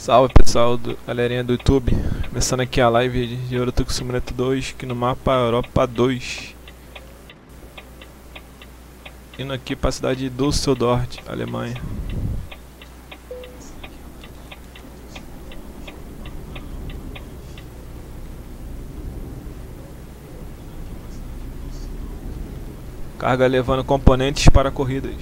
Salve pessoal, galerinha do YouTube. Começando aqui a live de Euro Truck Simulator 2, aqui no mapa Europa 2. Indo aqui para a cidade de Düsseldorf, Alemanha. Carga levando componentes para corridas.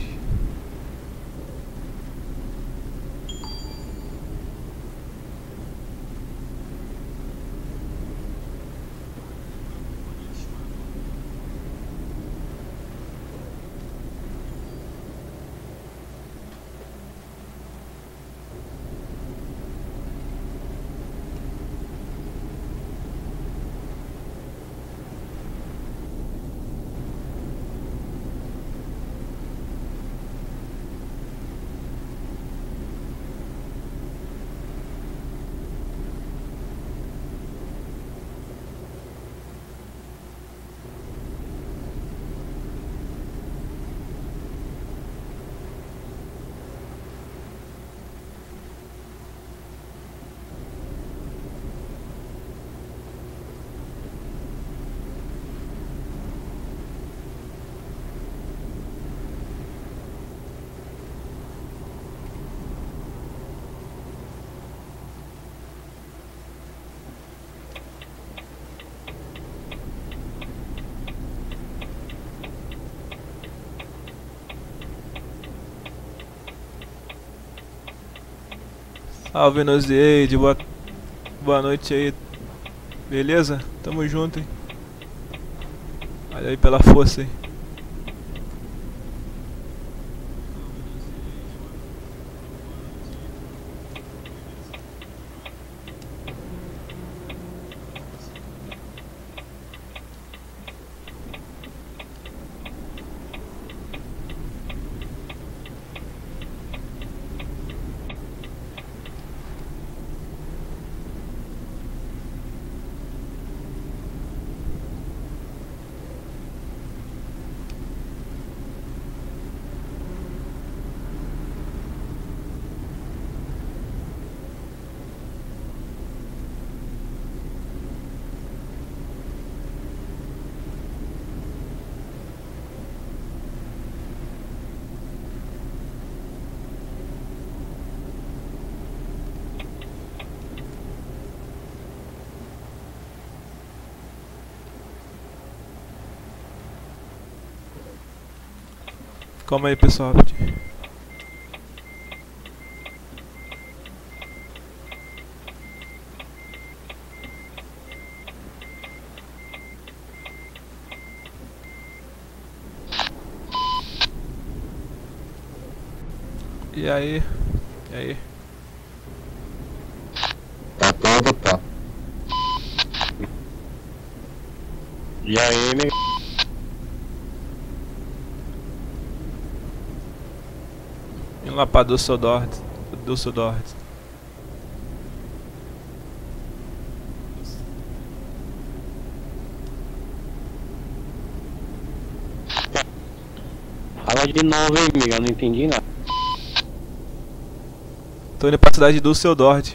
Salve Nozieide, boa noite aí, beleza? Tamo junto, hein? Olha aí pela força aí. Calma aí pessoal. E aí? E aí? Tá todo, tá. E aí, né? Indo lá pra Düsseldorf. Fala de novo, hein, amiga? Eu não entendi nada. Tô indo pra cidade de Düsseldorf.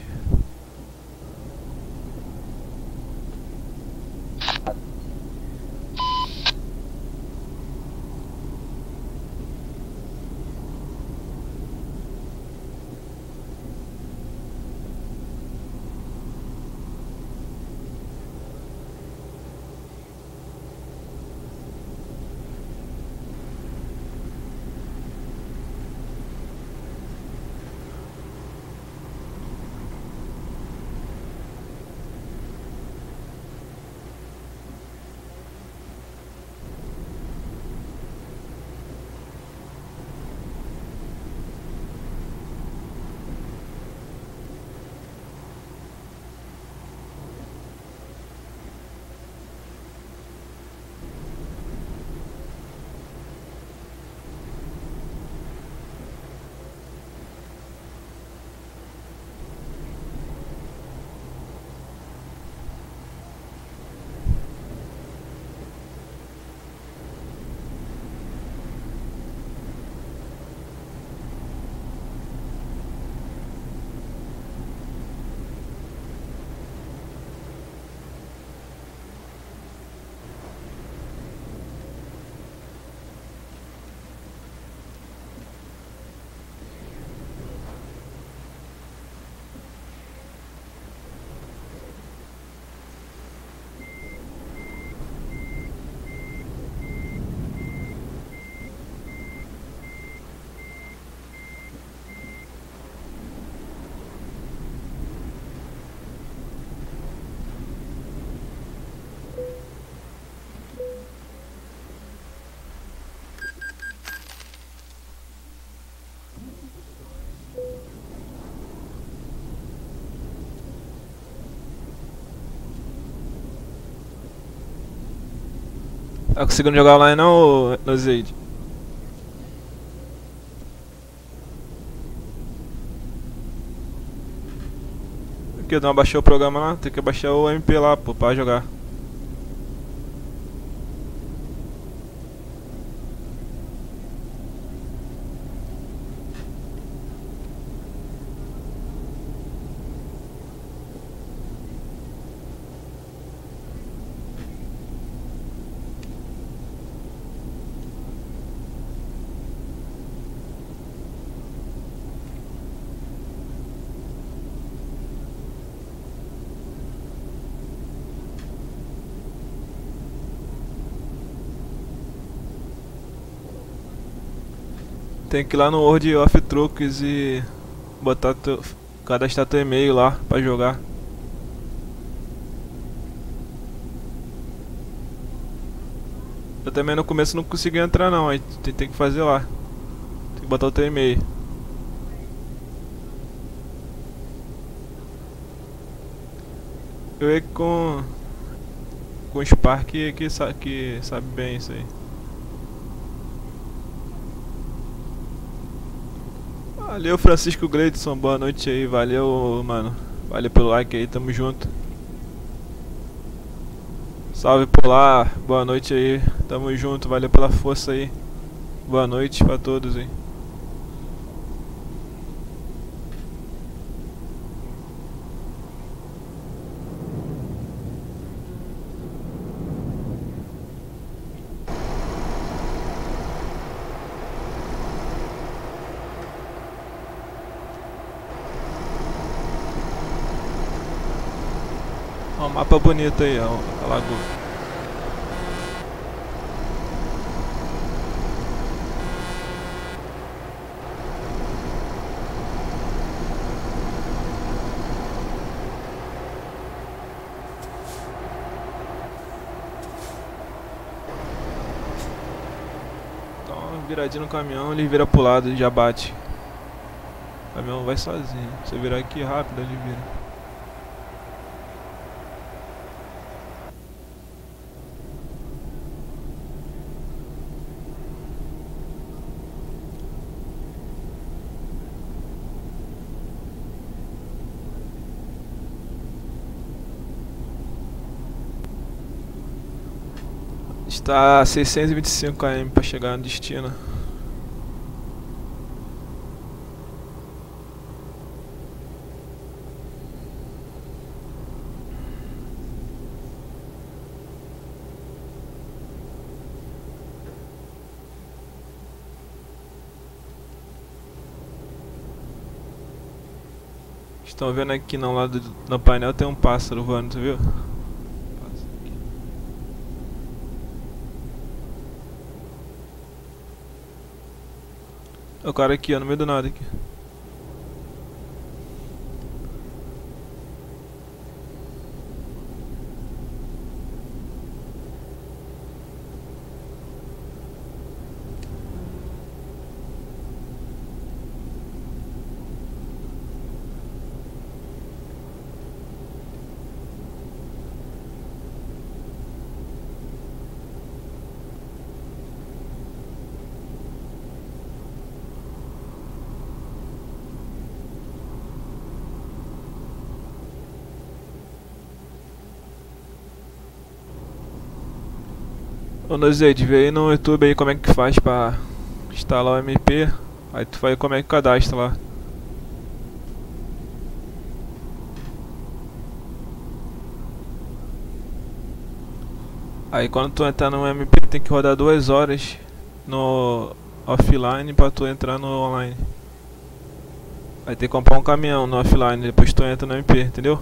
Tá conseguindo jogar online não, Nozeide? Porque não baixou o programa lá, tem que baixar o MP lá, pô, pra jogar. Tem que ir lá no World of Trucks e botar cadastrar teu e-mail lá pra jogar. Eu também no começo não consegui entrar não, aí tem que fazer lá. Tem que botar o teu e-mail. Eu ia com o Spark que sabe bem isso aí. Valeu, Francisco Gleidson, boa noite aí, valeu, mano. Valeu pelo like aí, tamo junto. Salve por lá, boa noite aí, tamo junto, valeu pela força aí. Boa noite pra todos aí. Ó, um mapa bonito aí, ó, a lagoa. Dá uma viradinha no caminhão, ele vira pro lado e já bate. O caminhão vai sozinho, se virar aqui rápido ele vira. Está a 625 km para chegar no destino. Estão vendo aqui no lado do painel tem um pássaro voando, você viu? O cara aqui, ó, no meio do nada aqui. Ô Nozeide, vê aí no YouTube aí como é que faz pra instalar o MP. Aí tu vai como é que cadastra lá. Aí quando tu entrar no MP tem que rodar 2 horas no offline pra tu entrar no online. Aí tem que comprar um caminhão no offline, depois tu entra no MP, entendeu?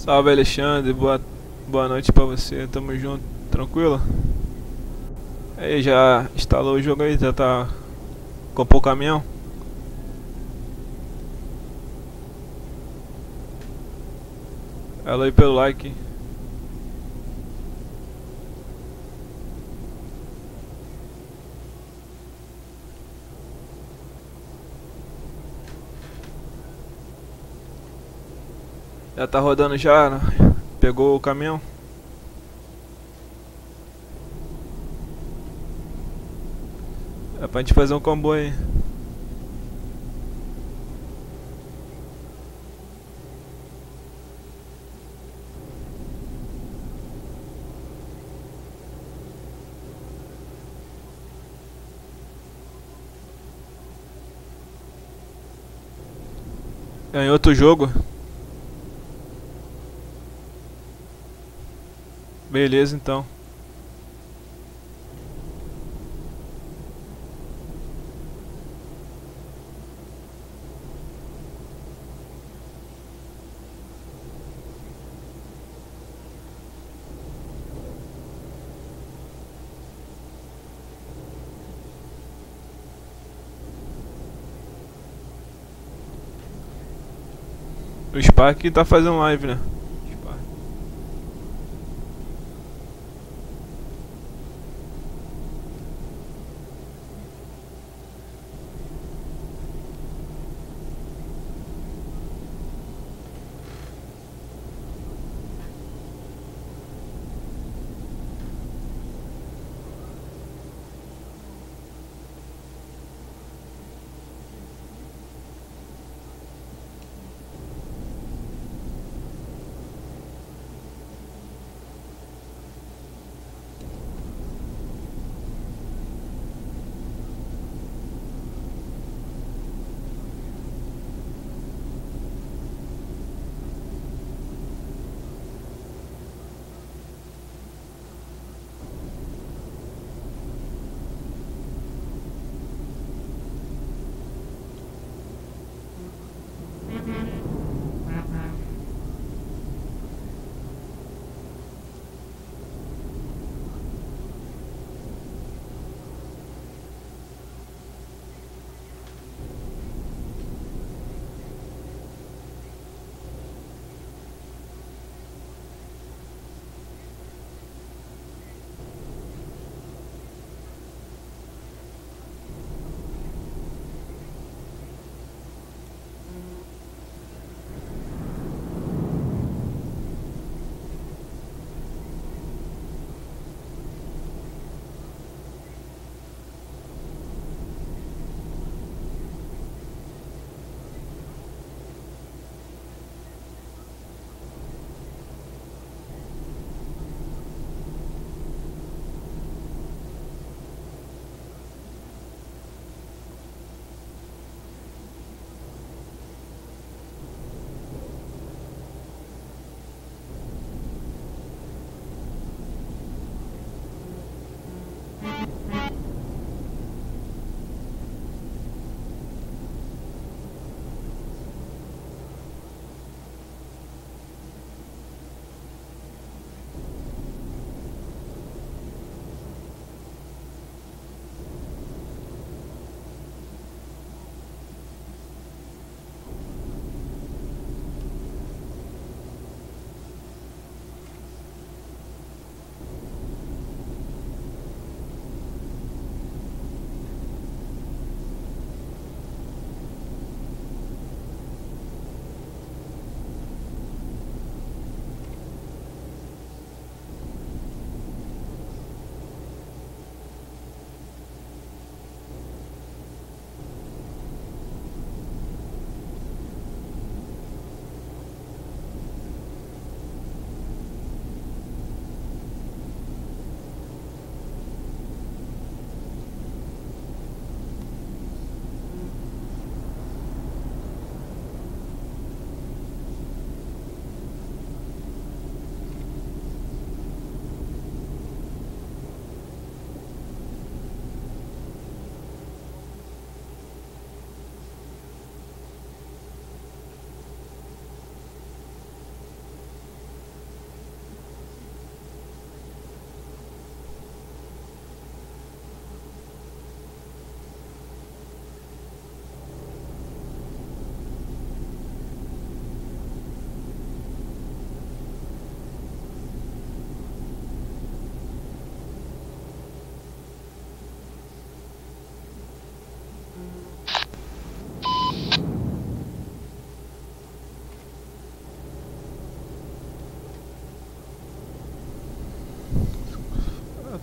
Salve Alexandre, boa noite pra você, tamo junto, tranquilo? Aí, já instalou o jogo aí, já tá. Comprou o caminhão? Ela aí pelo like. Já tá rodando já, né? Pegou o caminhão? É pra gente fazer um comboio aí. Em outro jogo. Beleza então. O Spark tá fazendo live, né? Spark.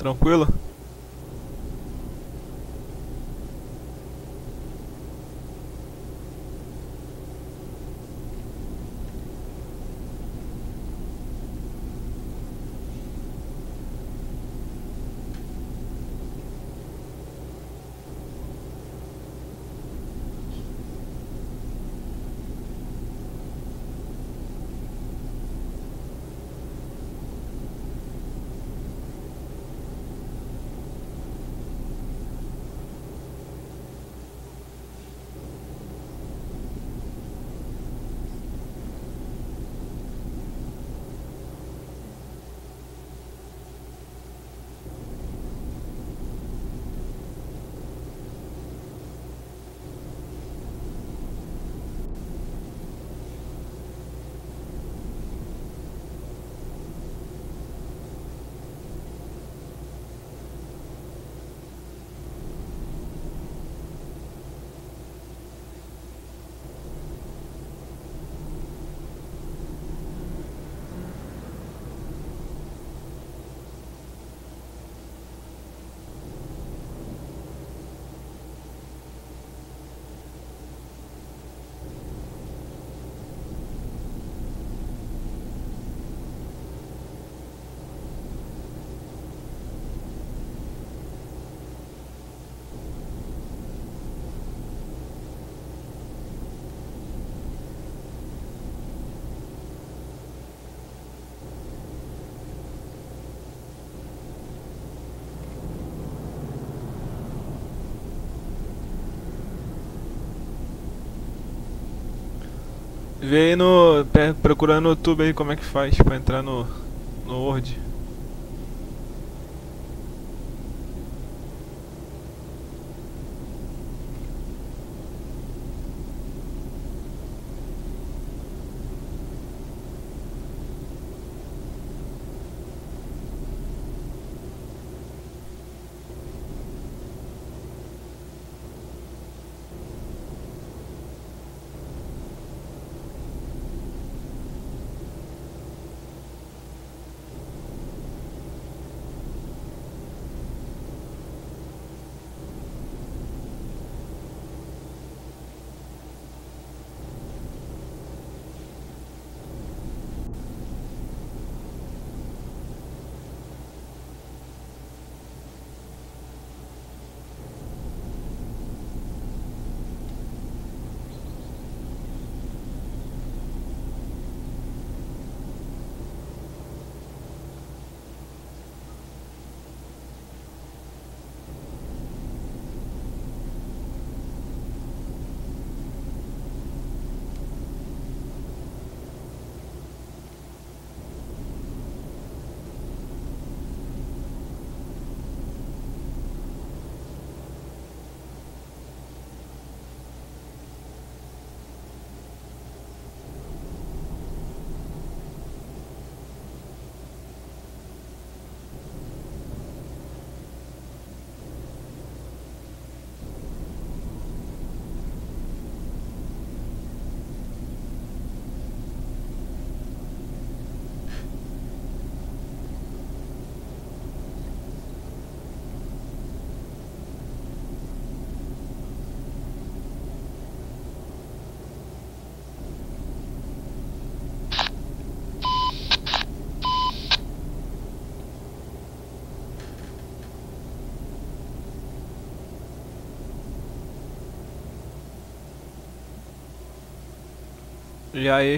Tranquilo? Vê aí procurando no YouTube aí como é que faz pra entrar no Word. E aí?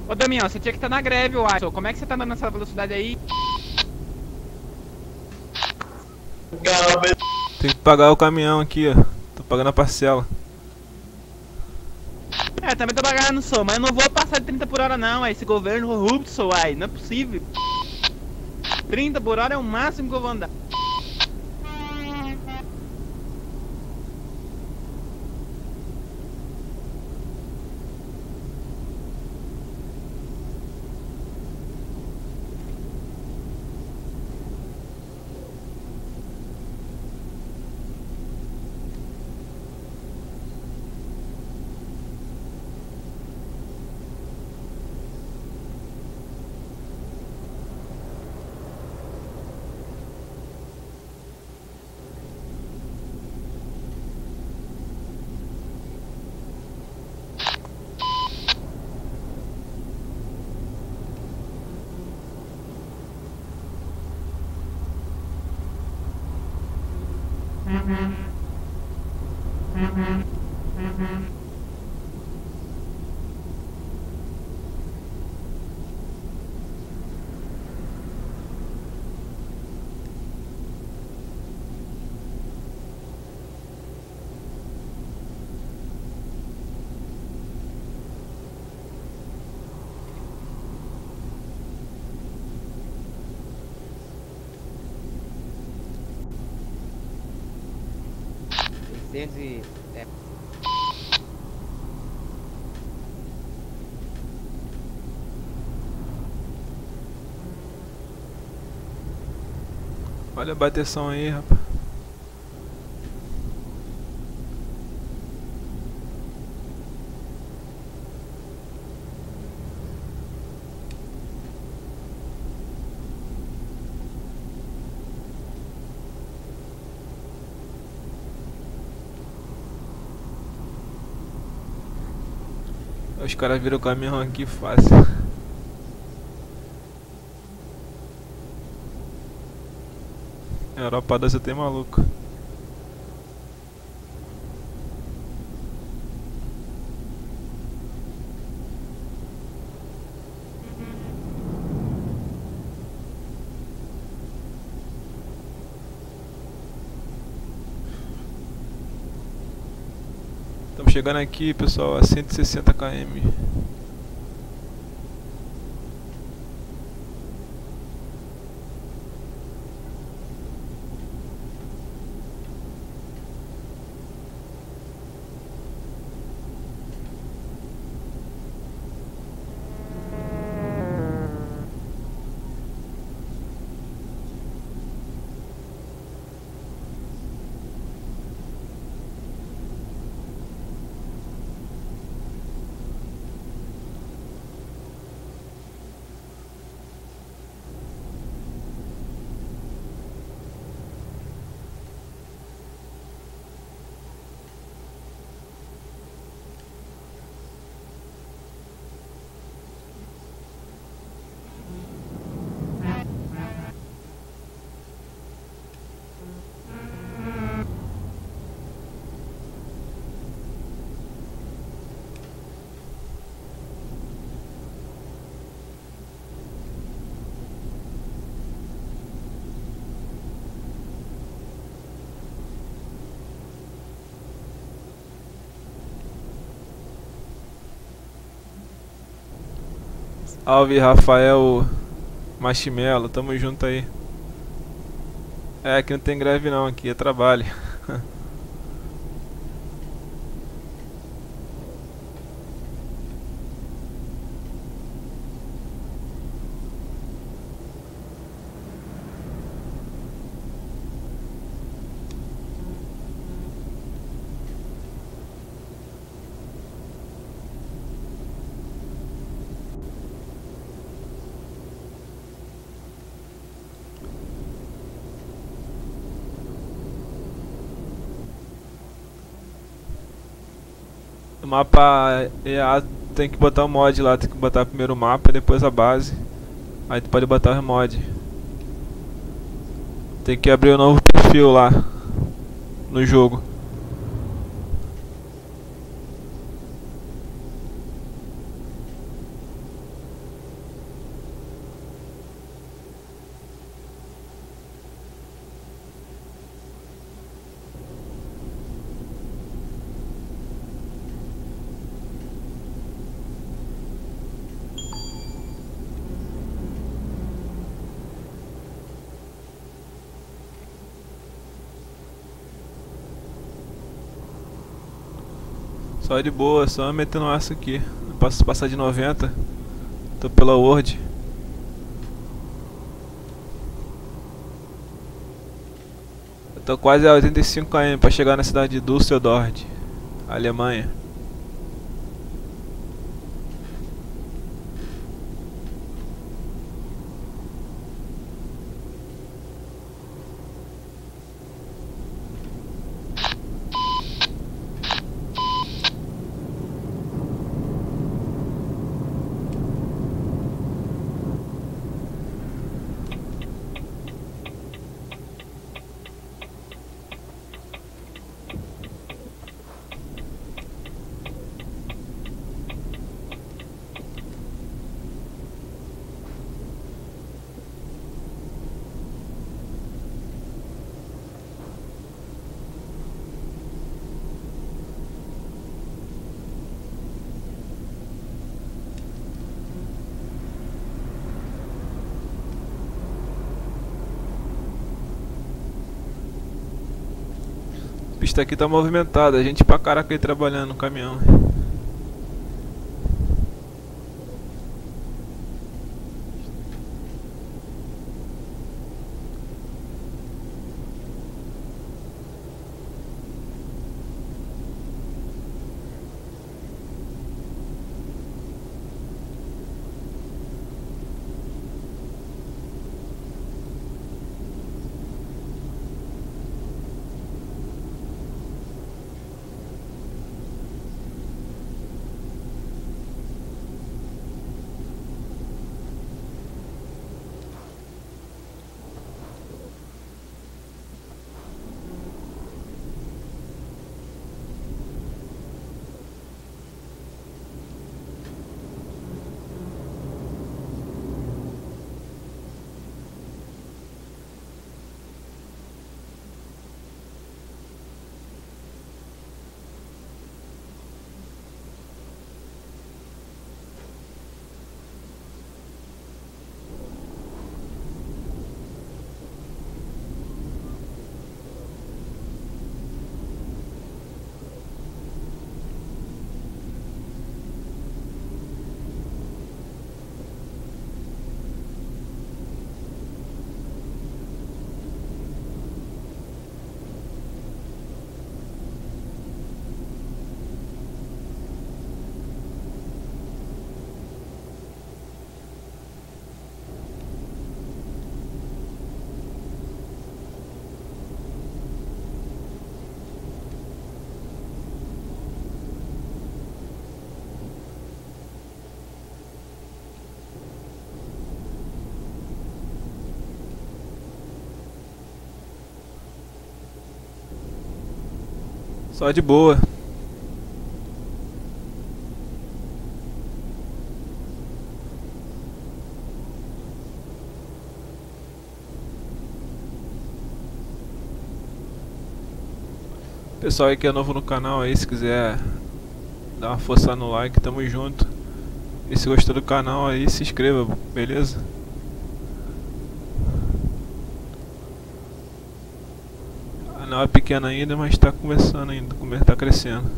Ô Damião, você tinha que estar na greve, Watson. Como é que você tá andando nessa velocidade aí? Tem que pagar o caminhão aqui, ó. Tô pagando a parcela. É, também tô pagando, sou, mas eu não vou passar de 30 por hora não, esse governo corrupto, sou, ai, não é possível. 30 por hora é o máximo que eu vou andar. Olha a bateção aí, rapaz. Os caras viram o caminhão aqui fácil. Europa você tem maluco. Estamos chegando aqui, pessoal, a 160 km. Salve, Rafael Machimelo, tamo junto aí. É, aqui não tem greve não, aqui é trabalho. O mapa EA tem que botar o mod lá, tem que botar primeiro o mapa e depois a base. Aí tu pode botar o mod. Tem que abrir um novo perfil lá no jogo. Só de boa, só metendo aço aqui. Não posso passar de 90. Tô pela Word. Eu tô quase a 85 km pra chegar na cidade de Düsseldorf, Alemanha. A pista aqui tá movimentada, a gente pra caraca aí trabalhando no caminhão. Só de boa. Pessoal aí que é novo no canal aí, se quiser dar uma força no like, tamo junto. E se gostou do canal aí, se inscreva, beleza? O canal é pequeno ainda, mas tá começando ainda, tá crescendo.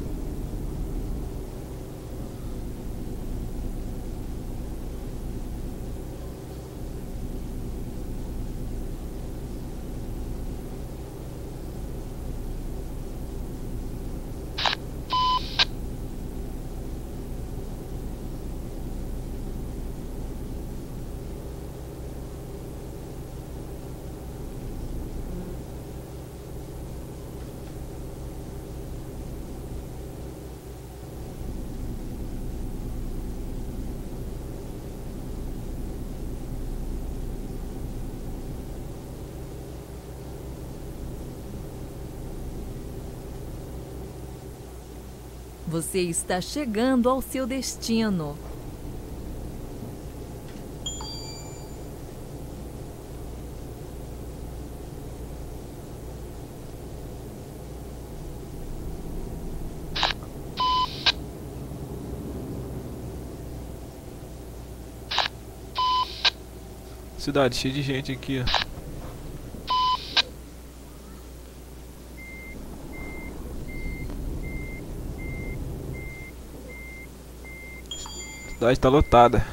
Você está chegando ao seu destino. Cidade cheia de gente aqui, ó. cidade tá lotada.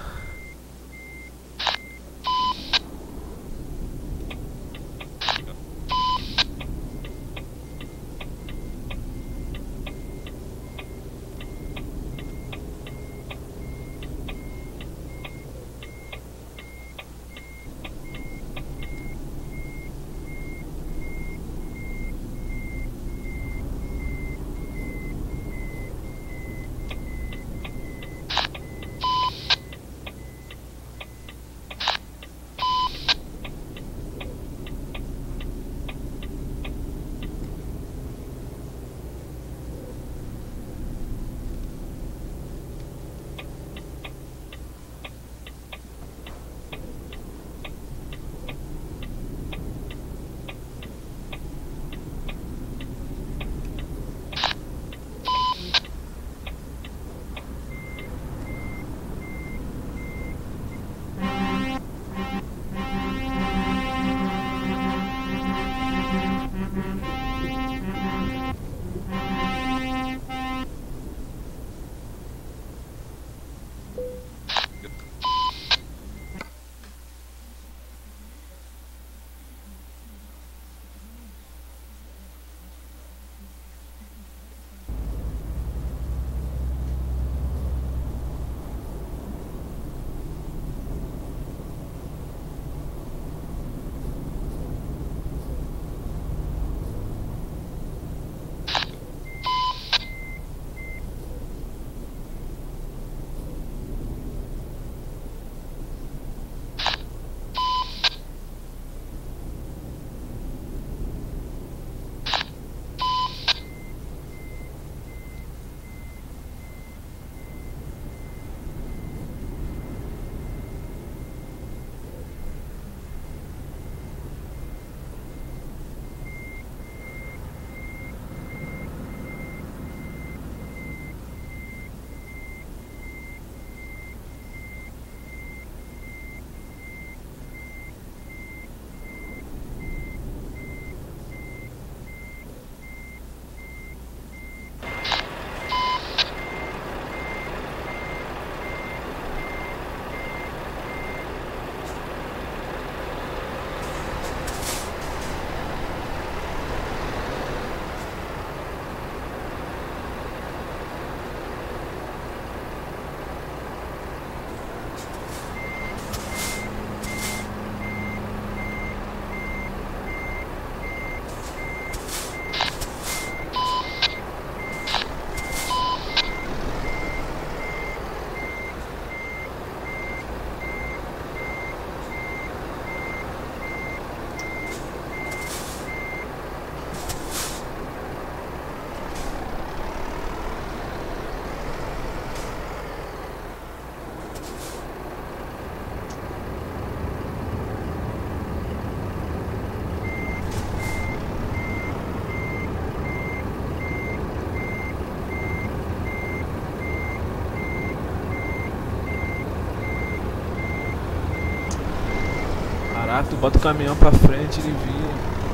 Caraca, tu bota o caminhão pra frente, ele vira.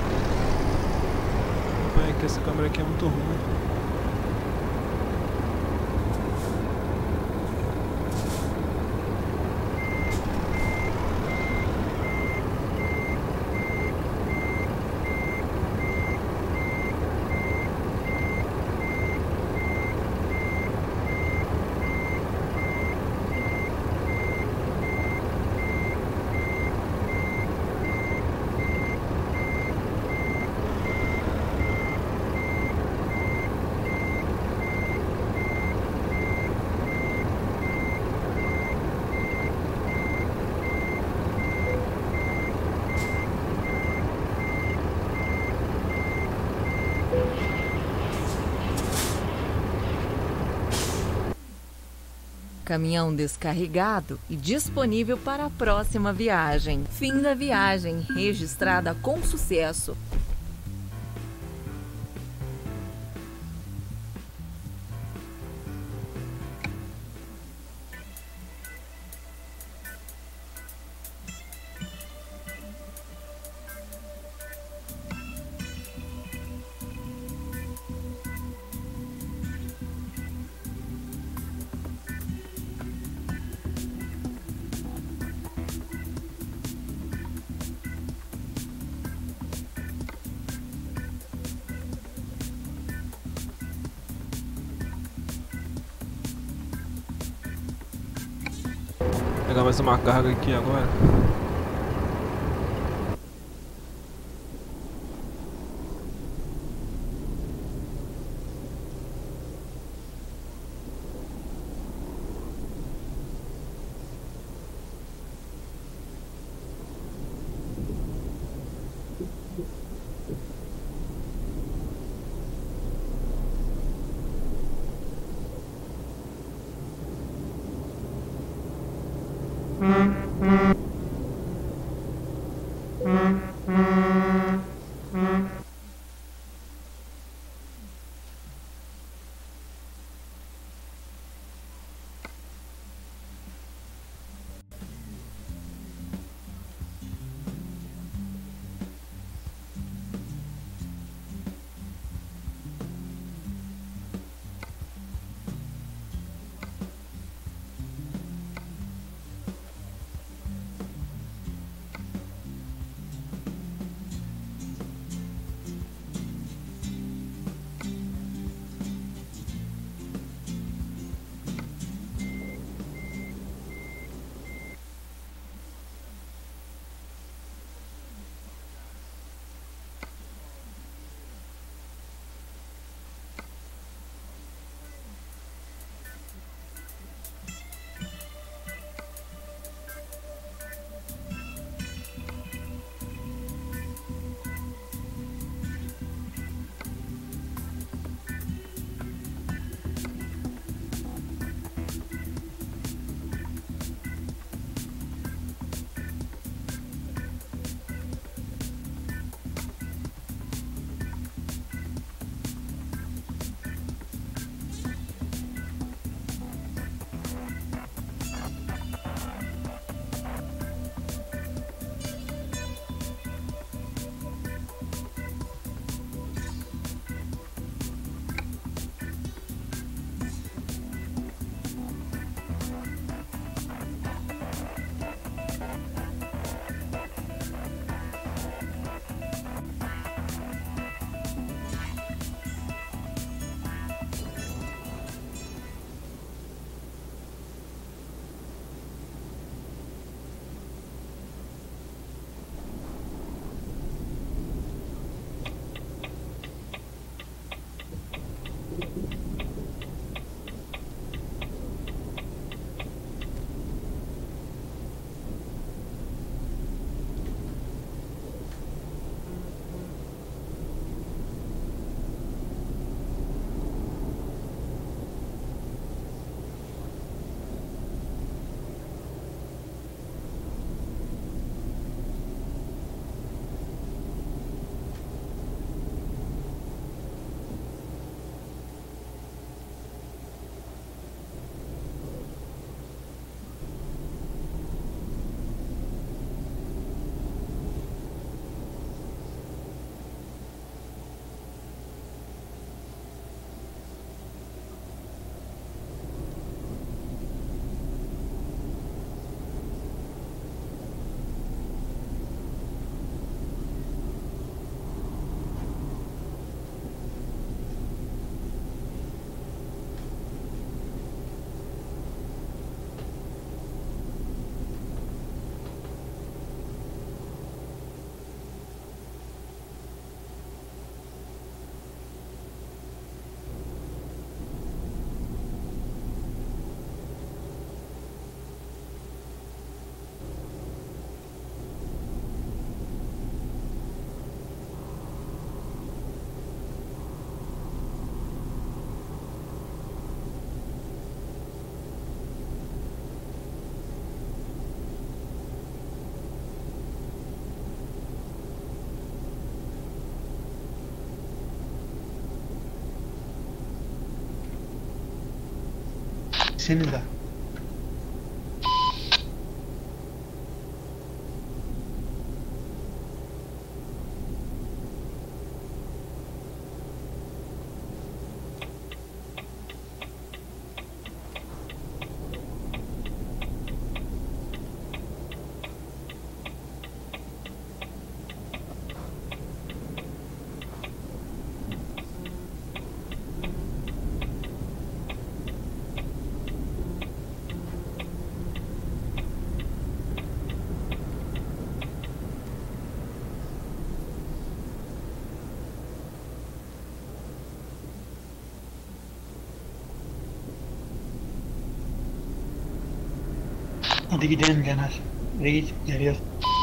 Acompanha que essa câmera aqui é muito ruim. Caminhão descarregado e disponível para a próxima viagem. Fim da viagem, registrada com sucesso. Pegar mais uma carga aqui agora. Senin de. Hadi gidelim Caner. Reis geliyor.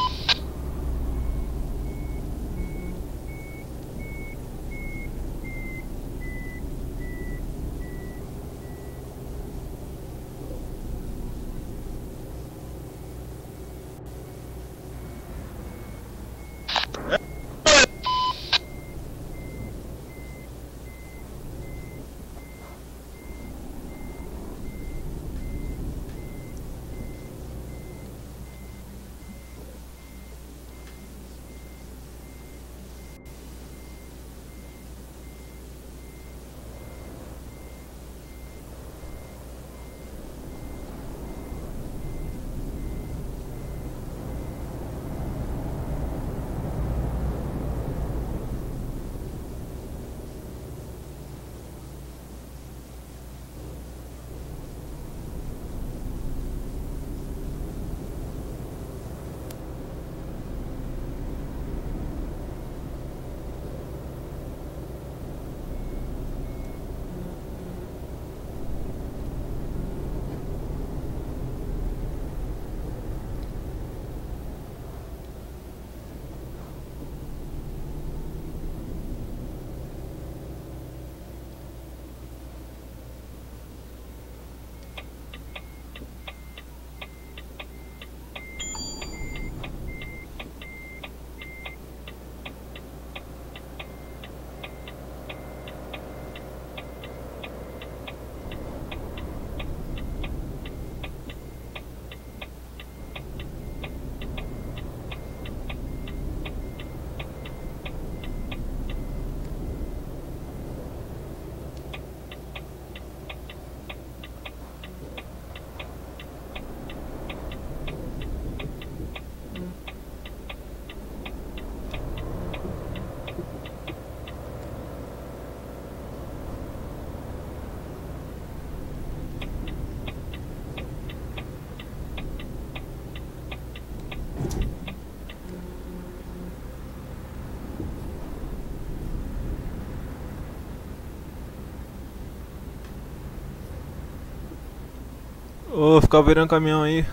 Ô, ficar virando caminhão aí.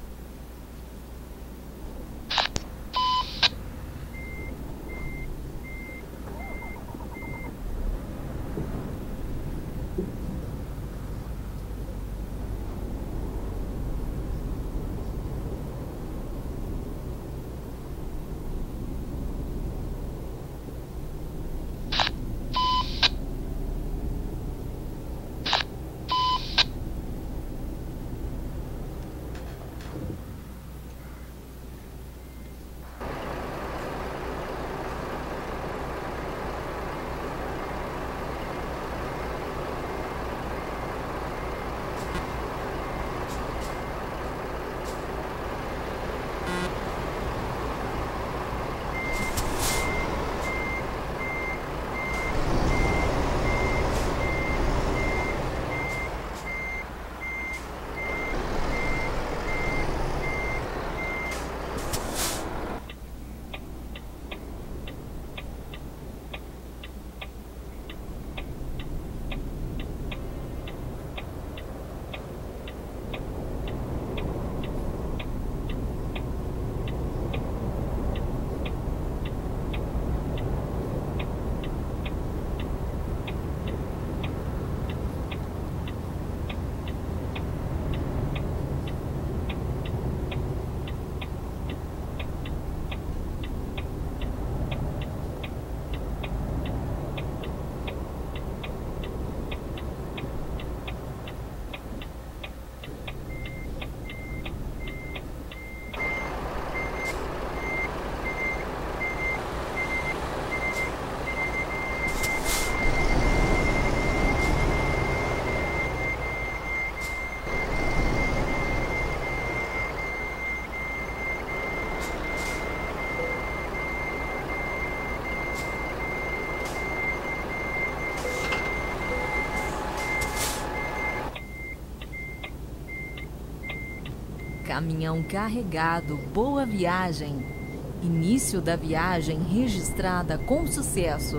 Caminhão carregado, boa viagem. Início da viagem registrada com sucesso.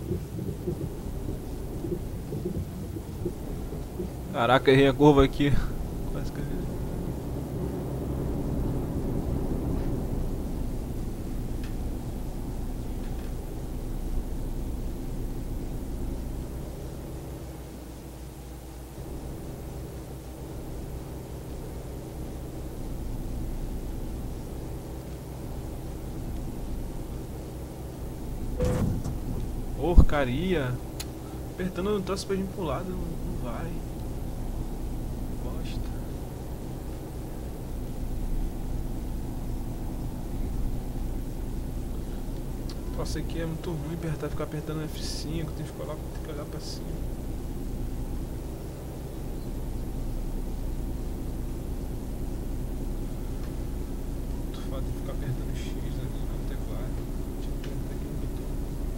Caraca, errei a curva aqui. Quase que eu errei. Porcaria. Apertando o troço pra vir pro lado, não vai. Bosta. O troço aqui é muito ruim, ficar apertando F5, tem que olhar pra cima. Muito foda de ficar apertando X ali no teclado. Deixa eu apertar aqui no botão.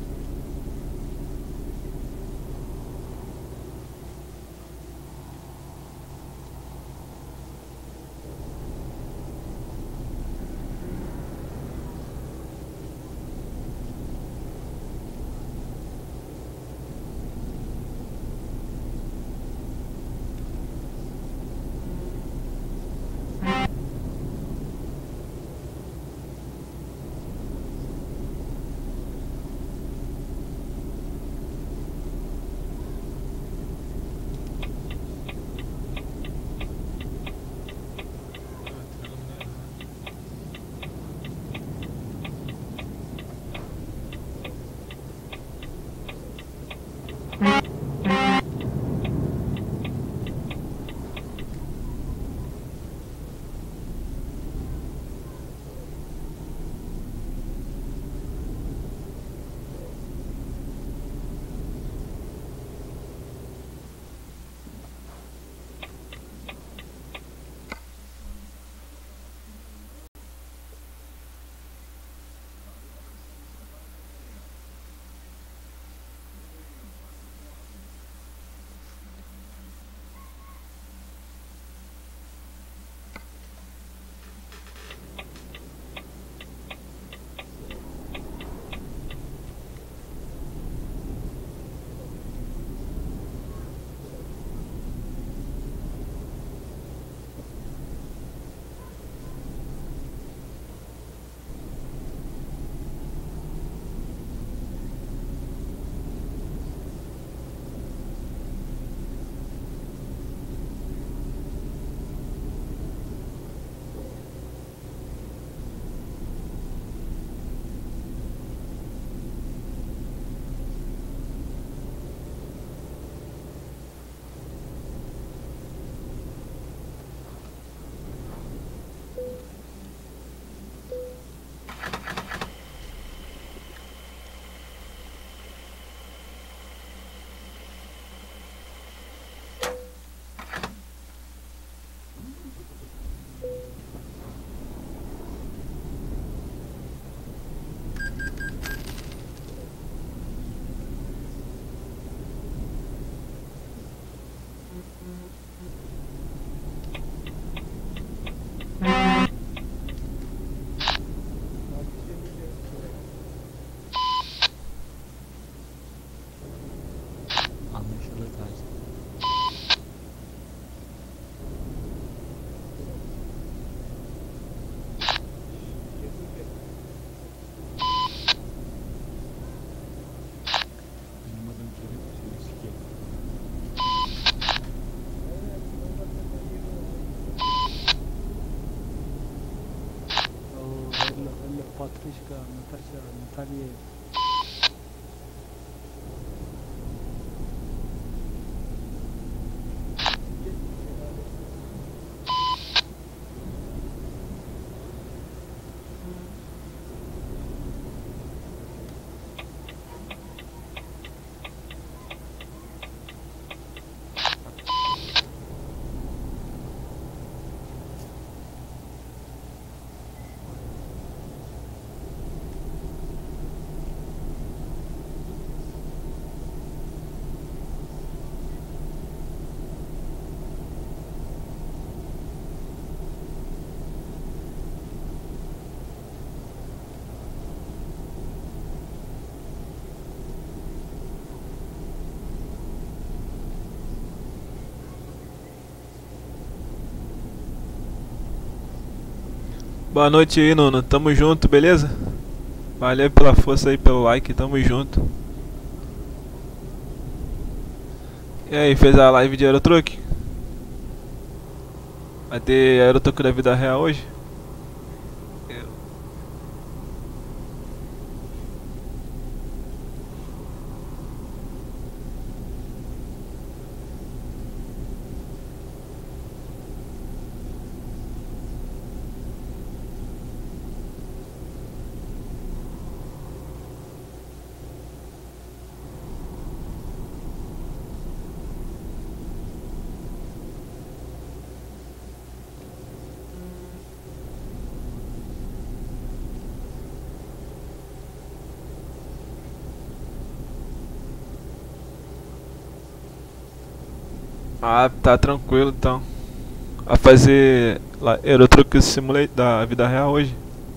Patricia, Natalia. Boa noite aí, Nuno. Tamo junto, beleza? Valeu pela força aí, pelo like, tamo junto. E aí, fez a live de Aerotruck? Vai ter Aerotruck da vida real hoje? Ah, tá tranquilo então. Vai fazer Aerotruck Simulator da vida real hoje?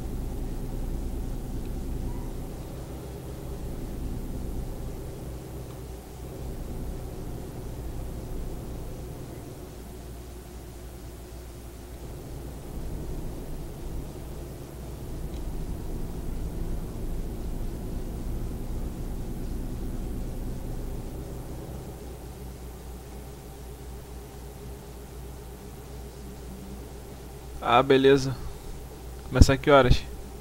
Ah, beleza. Começar que horas?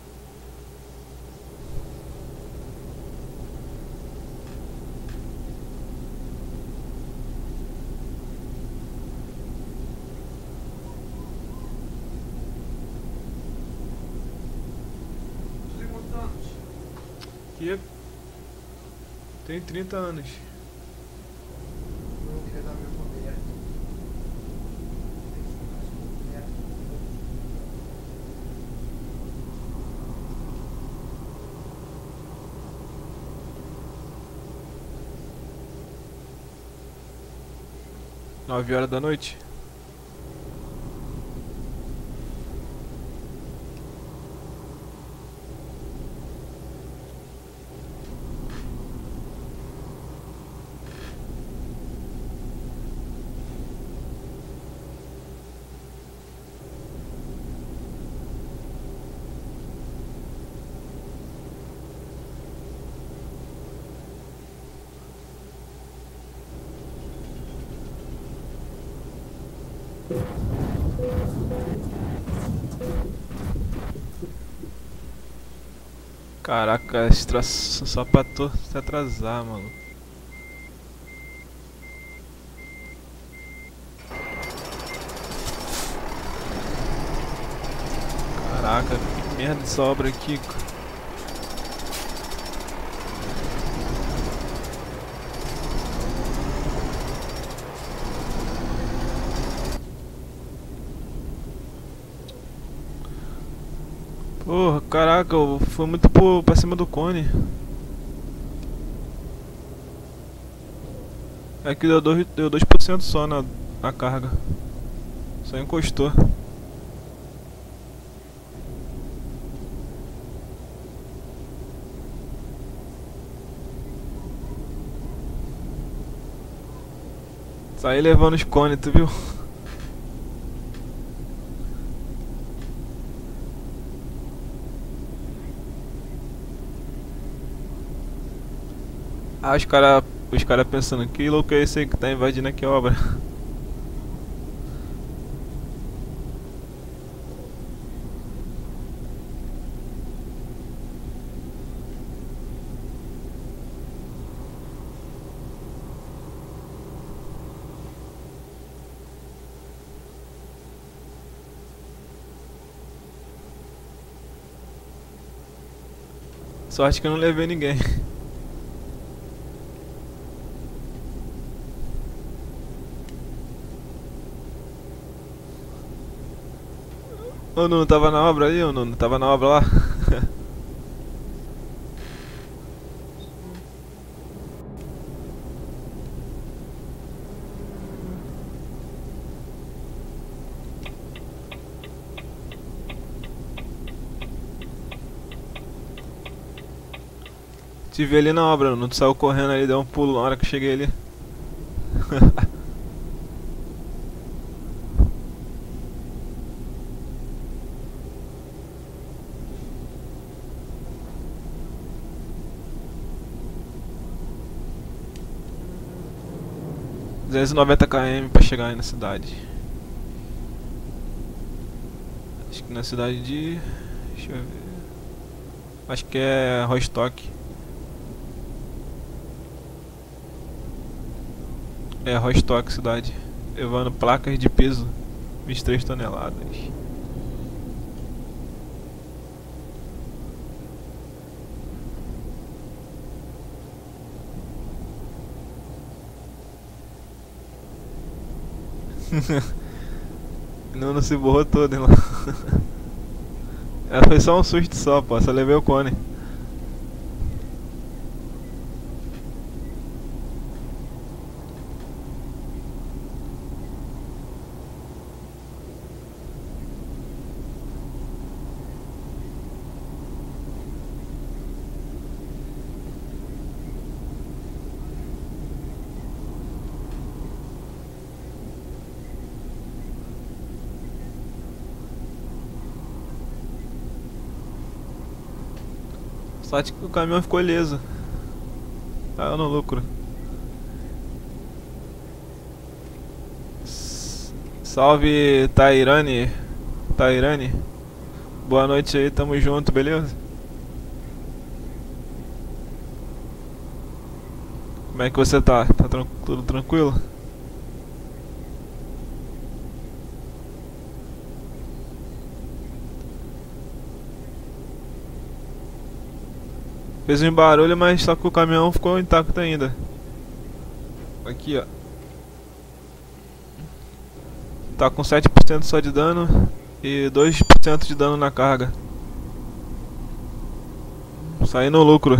Que? Tem 30 anos. Nove horas da noite? Caraca, esse troço só pra tu se atrasar, mano. Caraca, que merda de obra aqui. Porra, caraca, eu fui muito pra cima do cone. É que deu 2% só na carga. Só encostou. Saí levando os cones, tu viu? Ah, os cara pensando, que louco é esse aí que tá invadindo aqui a obra? Sorte que eu não levei ninguém. Ô Nuno, tava na obra aí, ô Nuno? Tava na obra lá? Te vi ali na obra, Nuno. Tu saiu correndo ali, deu um pulo na hora que eu cheguei ali. 290 km pra chegar aí na cidade. Acho que na cidade de... deixa eu ver. Acho que é Rostock. É Rostock cidade. Levando placas de peso 23 toneladas. Não se borrou todo, hein, lá. Foi só um susto só, pô. Só levei o cone. Sorte que o caminhão ficou ileso. Tá no lucro. Salve Tairane. Tairane. Boa noite aí, tamo junto, beleza? Como é que você tá? Tá tudo tranquilo? Fez um barulho, mas só que o caminhão ficou intacto ainda. Aqui, ó. Tá com 7% só de dano e 2% de dano na carga. Saí no lucro.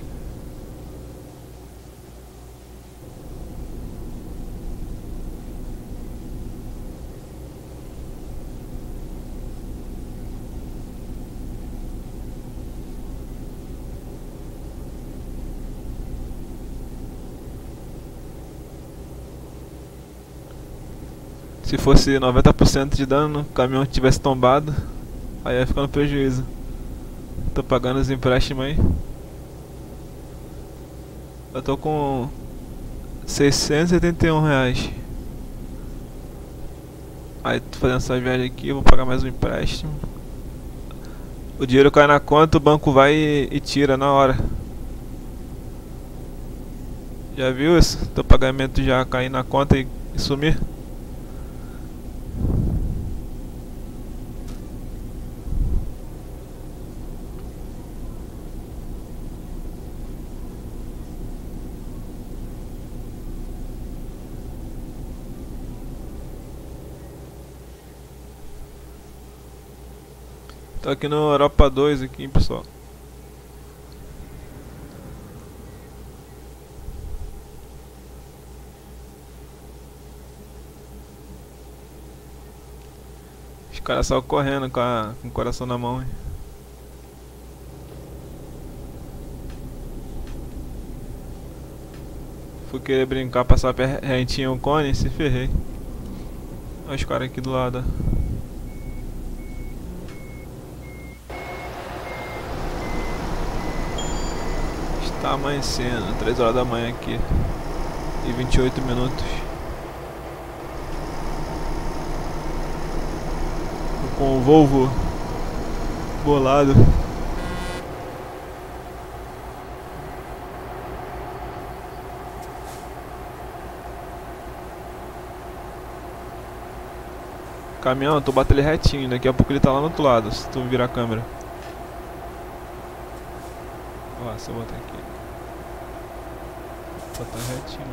Se fosse 90% de dano, o caminhão tivesse tombado, aí ia ficar no prejuízo. Tô pagando os empréstimos aí. Eu tô com R$ 681. Aí tô fazendo essa viagem aqui, vou pagar mais um empréstimo. O dinheiro cai na conta, o banco vai e tira na hora. Já viu isso? Teu pagamento já cair na conta e sumir? Tô aqui no Europa 2 aqui, pessoal. Os caras só correndo com o coração na mão, hein? Fui querer brincar, passar rentinho o cone e se ferrei. Olha os caras aqui do lado. Tá amanhecendo, 3 horas da manhã aqui e 28 minutos. Tô com o Volvo bolado. Caminhão, tô batendo ele retinho, daqui a pouco ele tá lá no outro lado, se tu virar a câmera. Ó, se eu botar aqui. Só tá retinho.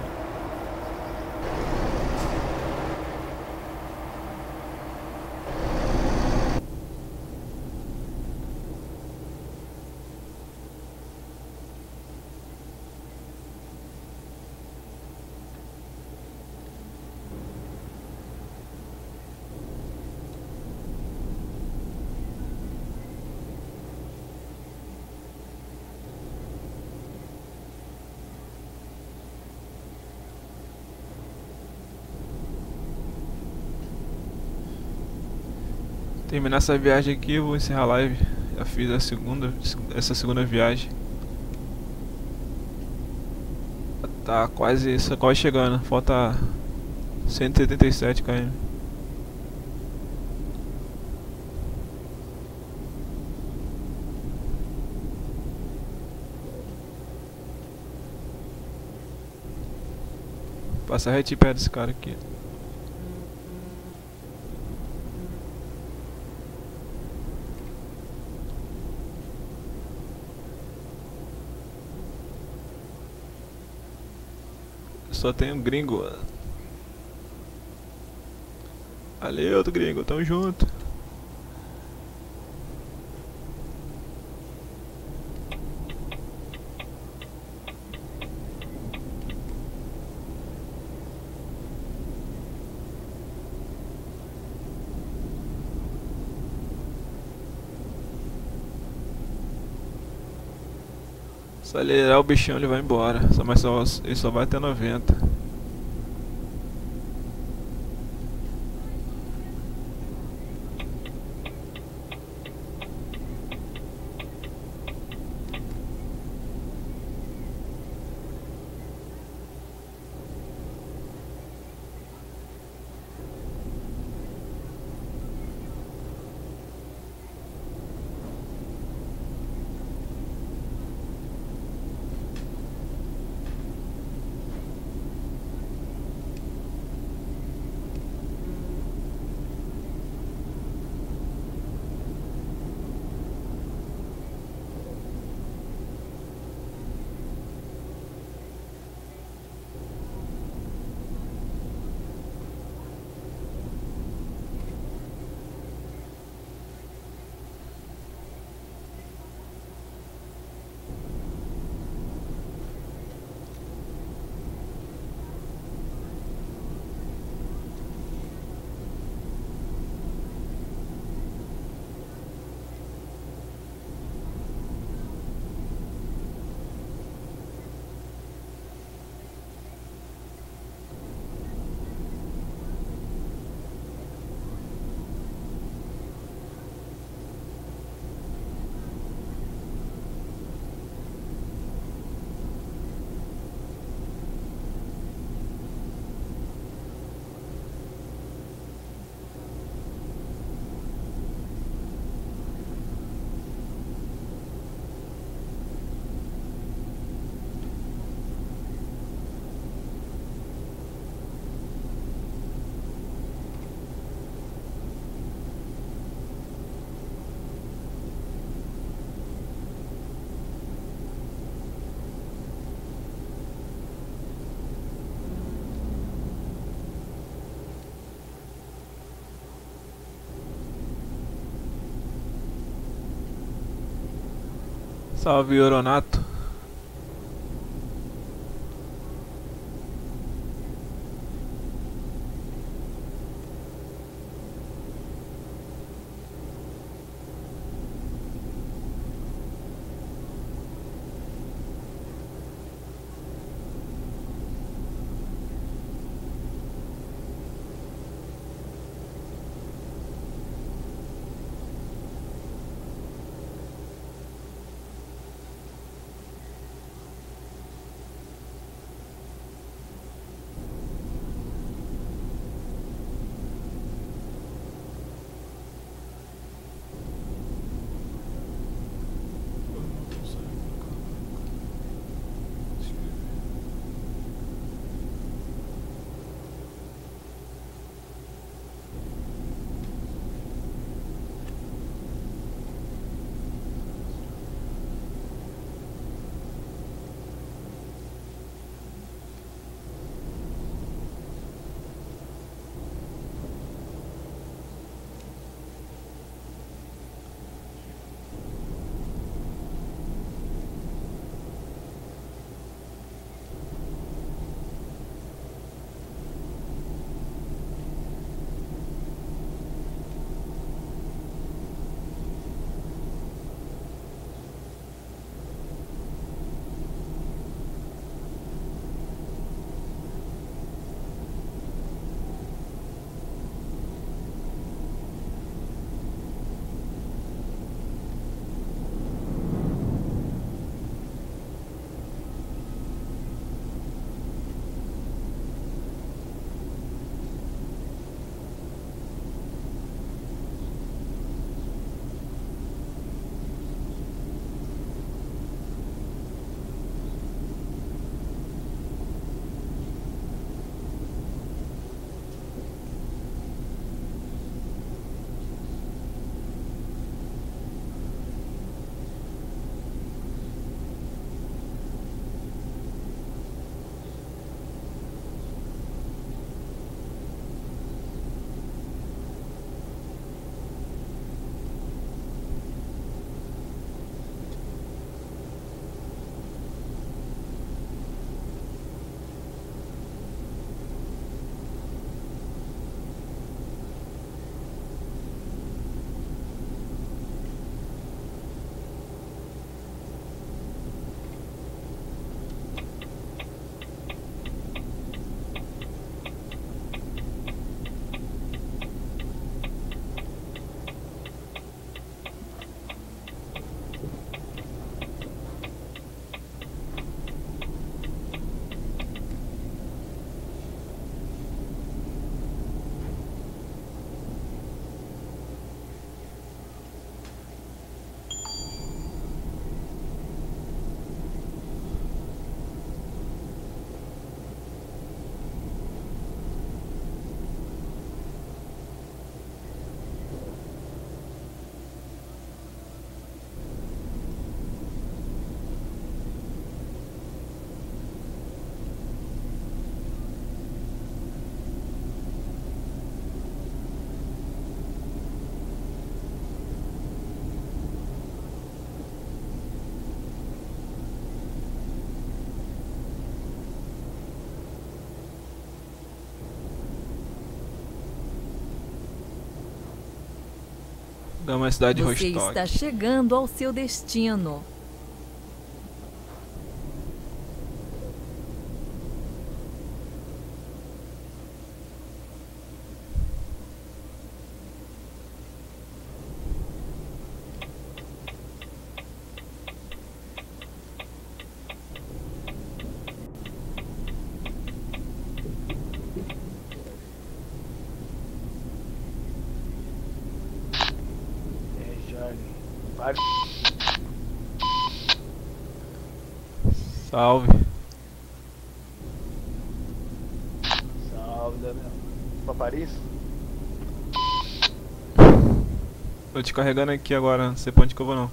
Terminar essa viagem aqui, eu vou encerrar a live. Já fiz essa segunda viagem. Tá quase chegando, falta 177 km. Passa retinho perto desse cara aqui. Só tem um gringo. Valeu, gringo, tamo junto. Se acelerar o bichão ele vai embora. Ele só vai até 90. Salve, Oronato. Gama cidade de Você Rostock. está chegando ao seu destino. Salve. Salve, Daniel. Pra Paris? Tô te carregando aqui agora, não sei pra onde que eu vou não.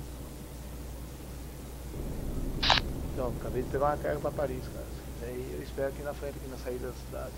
Então, acabei de pegar uma carga pra Paris, cara. Aí eu espero aqui na frente, aqui na saída da cidade.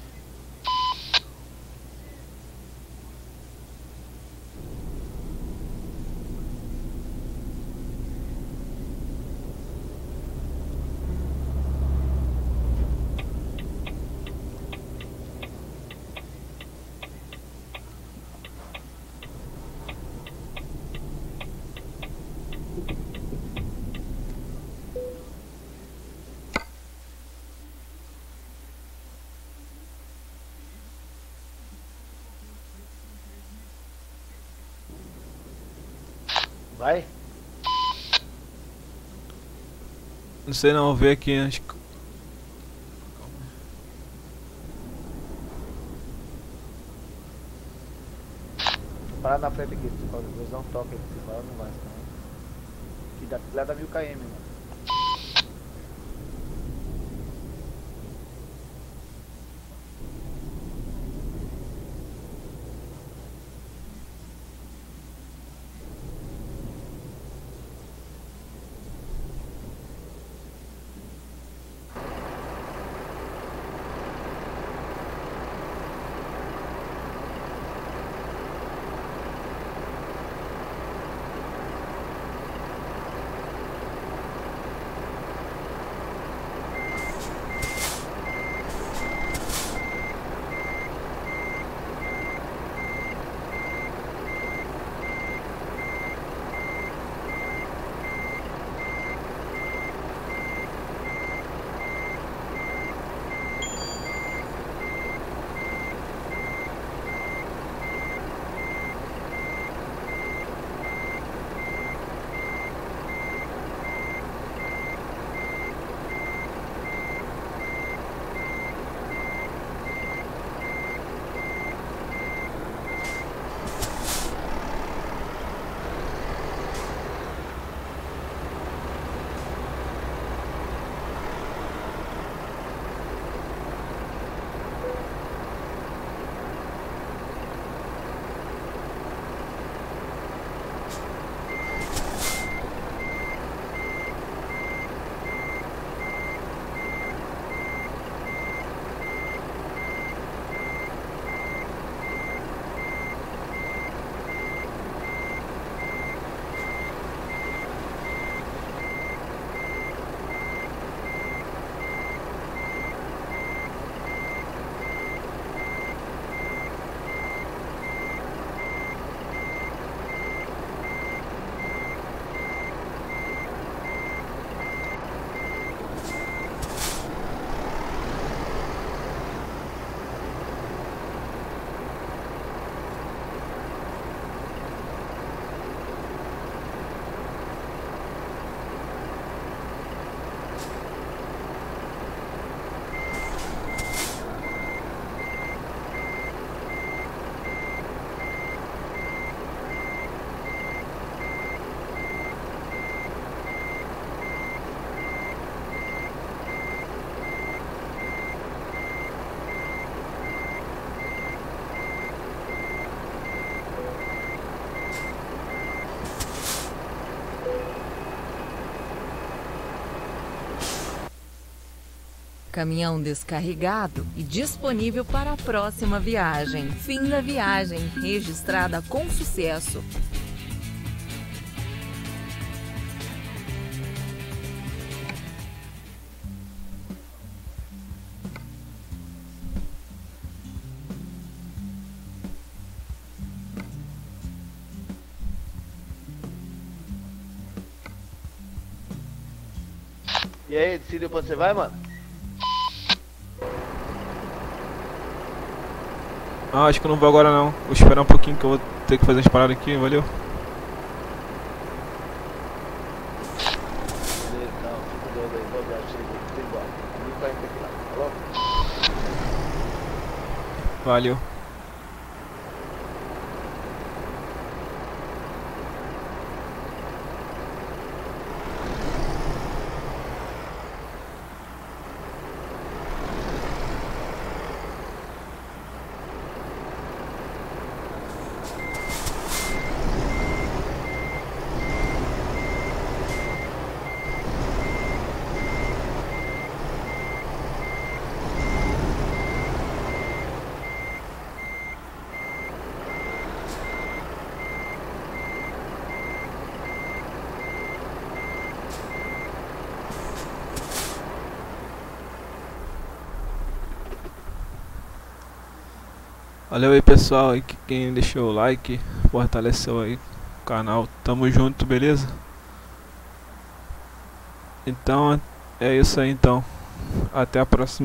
Vai? Não sei não, vou ver aqui. Acho que... Para na frente aqui, depois dá um toque aí, se fala não vai, senão... Que dá, lá dá 1000 km, mano. Caminhão descarregado e disponível para a próxima viagem. Fim da viagem, registrada com sucesso. E aí, decidiu pra onde você vai, mano? Ah, acho que eu não vou agora não. Vou esperar um pouquinho que eu vou ter que fazer as paradas aqui, valeu? Beleza, então, fica com Deus aí, boa viagem, chega, embora. 1040 aqui lá, falou? Valeu. Valeu aí pessoal, aí quem deixou o like, fortaleceu aí o canal, tamo junto, beleza? Então é isso aí então, até a próxima.